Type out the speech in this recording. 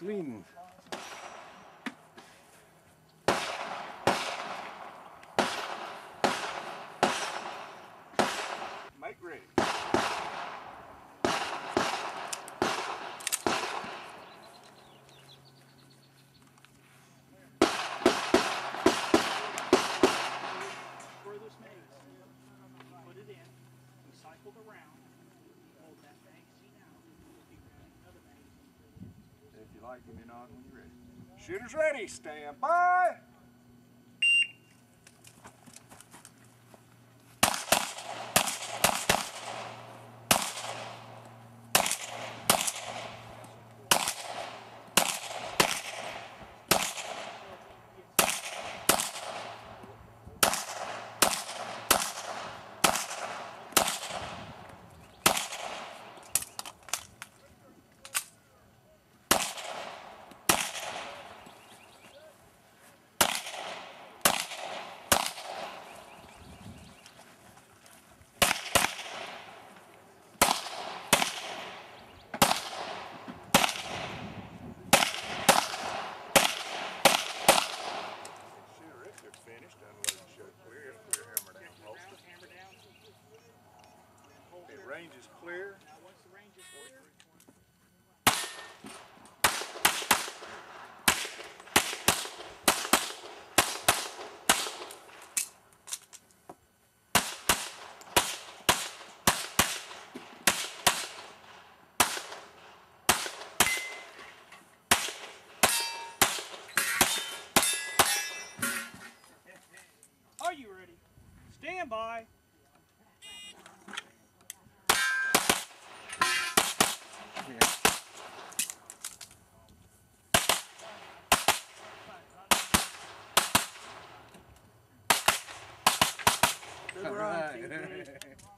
Sweden. Make ready. Furthest maze. Put it in. We cycled around. Hold that magazine out. Another magazine. If you like, give me a nod when you're ready. Shooters ready. Stand by. Finished, unload, show clear, clear hammer down, holster. Hammer down. The range is clear. Now once the range is clear, are you ready? Stand by. All right.